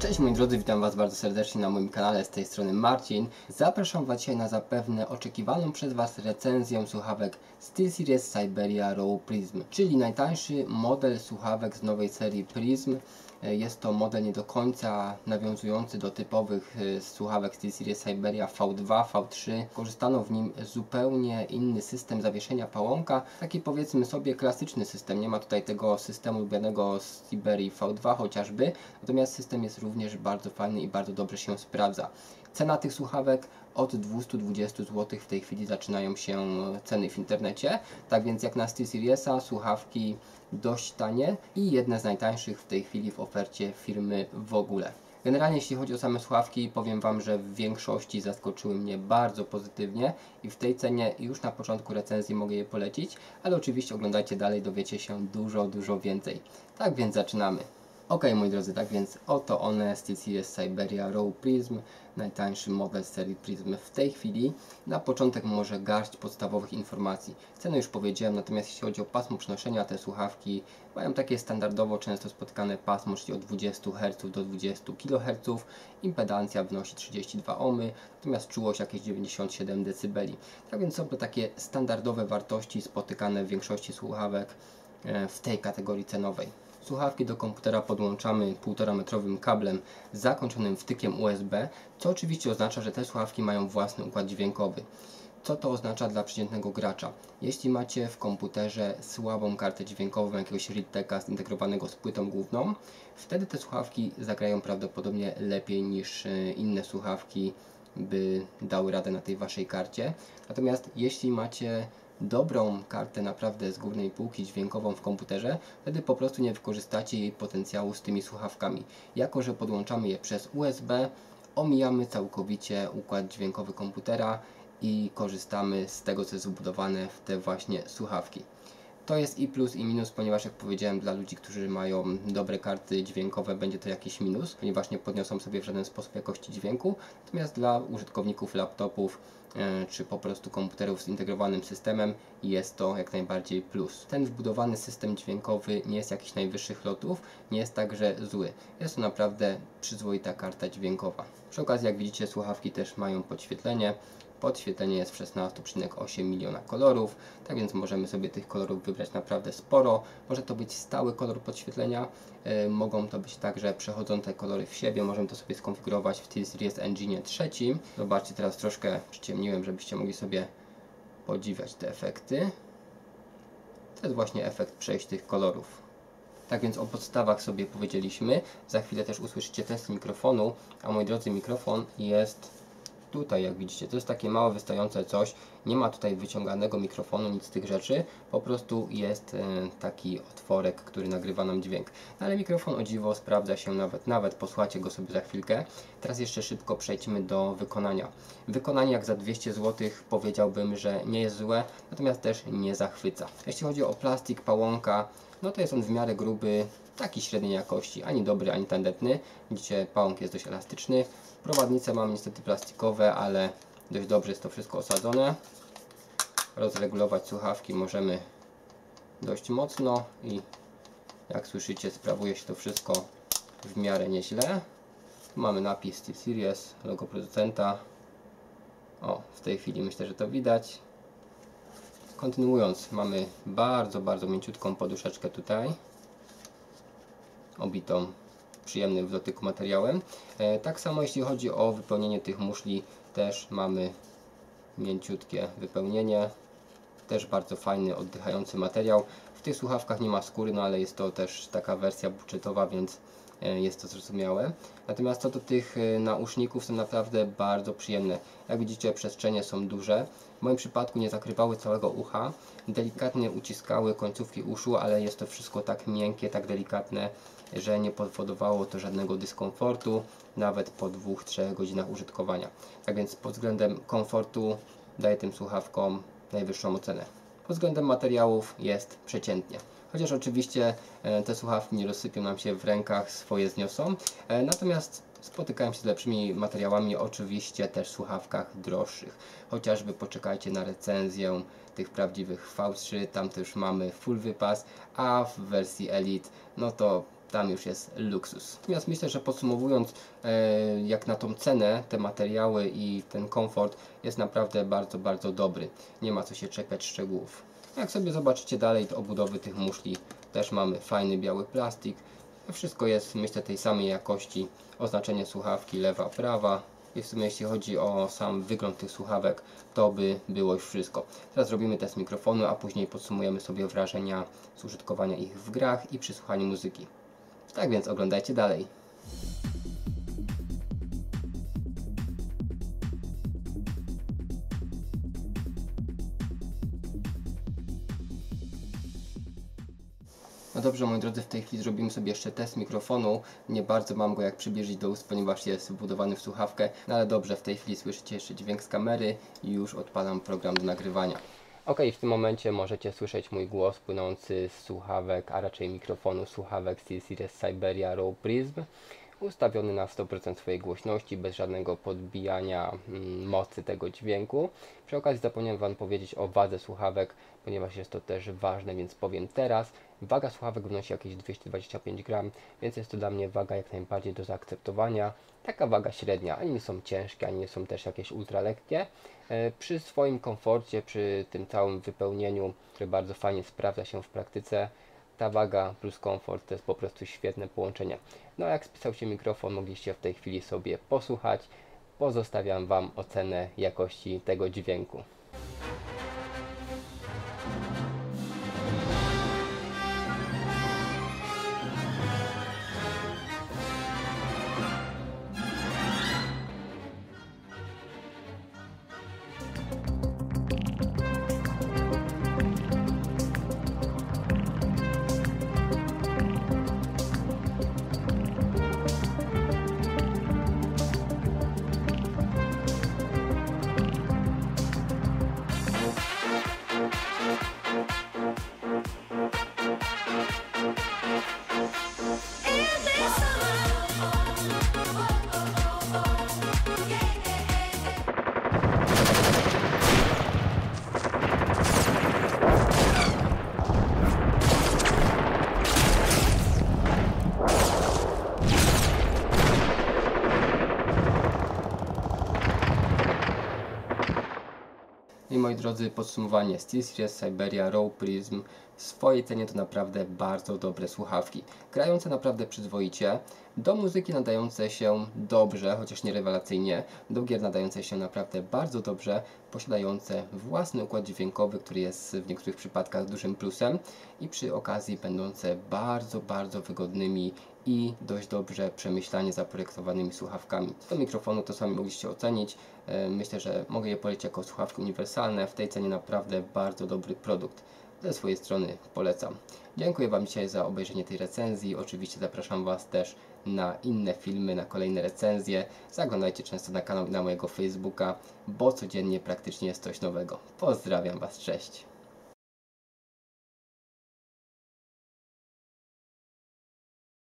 Cześć moi drodzy, witam Was bardzo serdecznie na moim kanale, z tej strony Marcin. Zapraszam Was dzisiaj na zapewne oczekiwaną przez Was recenzję słuchawek SteelSeries Cyberia Raw Prism, czyli najtańszy model słuchawek z nowej serii Prism. Jest to model nie do końca nawiązujący do typowych słuchawek SteelSeries Cyberia V2, V3. Korzystano w nim zupełnie inny system zawieszenia pałąka, taki powiedzmy sobie klasyczny system. Nie ma tutaj tego systemu lubianego z Cyberii V2 chociażby, natomiast system jest również bardzo fajny i bardzo dobrze się sprawdza. Cena tych słuchawek od 220 zł w tej chwili zaczynają się ceny w internecie, tak więc jak na SteelSeriesa słuchawki dość tanie i jedne z najtańszych w tej chwili w ofercie firmy w ogóle. Generalnie jeśli chodzi o same słuchawki, powiem Wam, że w większości zaskoczyły mnie bardzo pozytywnie i w tej cenie już na początku recenzji mogę je polecić, ale oczywiście oglądajcie dalej, dowiecie się dużo więcej. Tak więc zaczynamy. Ok, moi drodzy, tak więc oto one, SteelSeries Cyberia Raw Prism, najtańszy model z serii Prism w tej chwili. Na początek może garść podstawowych informacji. Cenę już powiedziałem, natomiast jeśli chodzi o pasmo przenoszenia, te słuchawki mają takie standardowo często spotykane pasmo, czyli od 20 Hz do 20 kHz. Impedancja wynosi 32 ohmy, natomiast czułość jakieś 97 dB. Tak więc są to takie standardowe wartości spotykane w większości słuchawek w tej kategorii cenowej. Słuchawki do komputera podłączamy 1,5 metrowym kablem zakończonym wtykiem USB, co oczywiście oznacza, że te słuchawki mają własny układ dźwiękowy. Co to oznacza dla przeciętnego gracza? Jeśli macie w komputerze słabą kartę dźwiękową, jakiegoś Realteka zintegrowanego z płytą główną, wtedy te słuchawki zagrają prawdopodobnie lepiej niż inne słuchawki by dały radę na tej waszej karcie. Natomiast jeśli macie dobrą kartę naprawdę z górnej półki dźwiękową w komputerze, wtedy po prostu nie wykorzystacie jej potencjału z tymi słuchawkami. Jako że podłączamy je przez USB, omijamy całkowicie układ dźwiękowy komputera i korzystamy z tego, co jest wbudowane w te właśnie słuchawki. To jest i plus i minus, ponieważ jak powiedziałem, dla ludzi, którzy mają dobre karty dźwiękowe, będzie to jakiś minus, ponieważ nie podniosą sobie w żaden sposób jakości dźwięku. Natomiast dla użytkowników laptopów czy po prostu komputerów z zintegrowanym systemem jest to jak najbardziej plus. Ten wbudowany system dźwiękowy nie jest jakichś najwyższych lotów, nie jest także zły. Jest to naprawdę przyzwoita karta dźwiękowa. Przy okazji, jak widzicie, słuchawki też mają podświetlenie. Podświetlenie jest w 16,8 miliona kolorów, tak więc możemy sobie tych kolorów wybrać naprawdę sporo. Może to być stały kolor podświetlenia, mogą to być także przechodzące kolory w siebie, możemy to sobie skonfigurować w SteelSeries Engine 3. Zobaczcie, teraz troszkę przyciemniłem, żebyście mogli sobie podziwiać te efekty. To jest właśnie efekt przejść tych kolorów. Tak więc o podstawach sobie powiedzieliśmy, za chwilę też usłyszycie test mikrofonu, a moi drodzy, mikrofon jest tutaj, jak widzicie, to jest takie małe wystające coś, nie ma tutaj wyciąganego mikrofonu, nic z tych rzeczy, po prostu jest taki otworek, który nagrywa nam dźwięk. Ale mikrofon, o dziwo, sprawdza się nawet posłuchacie go sobie za chwilkę. Teraz jeszcze szybko przejdźmy do wykonania. Wykonanie jak za 200 zł powiedziałbym, że nie jest złe, natomiast też nie zachwyca. Jeśli chodzi o plastik pałąka, no to jest on w miarę gruby, taki średniej jakości, ani dobry, ani tandetny. Widzicie, pałąk jest dość elastyczny. Prowadnice mam niestety plastikowe, ale dość dobrze jest to wszystko osadzone. Rozregulować słuchawki możemy dość mocno i jak słyszycie, sprawuje się to wszystko w miarę nieźle. Tu mamy napis SteelSeries, logo producenta. O, w tej chwili myślę, że to widać. Kontynuując, mamy bardzo mięciutką poduszeczkę tutaj, obitą przyjemnym w dotyku materiałem. Tak samo jeśli chodzi o wypełnienie tych muszli, też mamy mięciutkie wypełnienie, też bardzo fajny, oddychający materiał. W tych słuchawkach nie ma skóry, no ale jest to też taka wersja budżetowa, więc jest to zrozumiałe. Natomiast co do tych nauszników, są naprawdę bardzo przyjemne. Jak widzicie, przestrzenie są duże. W moim przypadku nie zakrywały całego ucha, delikatnie uciskały końcówki uszu, ale jest to wszystko tak miękkie, tak delikatne, że nie powodowało to żadnego dyskomfortu, nawet po 2-3 godzinach użytkowania. Tak więc pod względem komfortu daję tym słuchawkom najwyższą ocenę. Pod względem materiałów jest przeciętnie. Chociaż oczywiście te słuchawki nie rozsypią nam się w rękach, swoje zniosą. Natomiast spotykałem się z lepszymi materiałami, oczywiście też w słuchawkach droższych. Chociażby poczekajcie na recenzję tych prawdziwych V3, tam też mamy full wypas, a w wersji Elite no to tam już jest luksus. Natomiast myślę, że podsumowując, jak na tą cenę, te materiały i ten komfort jest naprawdę bardzo, bardzo dobry. Nie ma co się czepiać szczegółów. Jak sobie zobaczycie dalej do obudowy tych muszli, też mamy fajny biały plastik. Wszystko jest, myślę, tej samej jakości. Oznaczenie słuchawki lewa, prawa. I w sumie jeśli chodzi o sam wygląd tych słuchawek, to by było już wszystko. Teraz zrobimy test mikrofonu, a później podsumujemy sobie wrażenia z użytkowania ich w grach i przy słuchaniu muzyki. Tak więc oglądajcie dalej. No dobrze, moi drodzy, w tej chwili zrobimy sobie jeszcze test mikrofonu. Nie bardzo mam go jak przybliżyć do ust, ponieważ jest wbudowany w słuchawkę. No ale dobrze, w tej chwili słyszycie jeszcze dźwięk z kamery i już odpalam program do nagrywania. Ok, w tym momencie możecie słyszeć mój głos płynący z słuchawek, a raczej mikrofonu słuchawek SteelSeries Cyberia Raw Prism. Ustawiony na 100% swojej głośności, bez żadnego podbijania mocy tego dźwięku. Przy okazji zapomniałem Wam powiedzieć o wadze słuchawek, ponieważ jest to też ważne, więc powiem teraz. Waga słuchawek wynosi jakieś 225 gram, więc jest to dla mnie waga jak najbardziej do zaakceptowania. Taka waga średnia, ani nie są ciężkie, ani nie są też jakieś ultra lekkie. Przy swoim komforcie, przy tym całym wypełnieniu, które bardzo fajnie sprawdza się w praktyce, ta waga plus komfort to jest po prostu świetne połączenie. No a jak spisał się mikrofon, mogliście w tej chwili sobie posłuchać. Pozostawiam Wam ocenę jakości tego dźwięku. I moi drodzy, podsumowanie: SteelSeries Cyberia Raw Prism w swojej cenie to naprawdę bardzo dobre słuchawki, grające naprawdę przyzwoicie, do muzyki nadające się dobrze, chociaż nie rewelacyjnie, do gier nadające się naprawdę bardzo dobrze, posiadające własny układ dźwiękowy, który jest w niektórych przypadkach dużym plusem i przy okazji będące bardzo, bardzo wygodnymi i dość dobrze przemyślanie zaprojektowanymi słuchawkami. Do mikrofonu to sami mogliście ocenić. Myślę, że mogę je polecić jako słuchawki uniwersalne. W tej cenie naprawdę bardzo dobry produkt. Ze swojej strony polecam. Dziękuję Wam dzisiaj za obejrzenie tej recenzji. Oczywiście zapraszam Was też na inne filmy, na kolejne recenzje. Zaglądajcie często na kanał i na mojego Facebooka, bo codziennie praktycznie jest coś nowego. Pozdrawiam Was, cześć!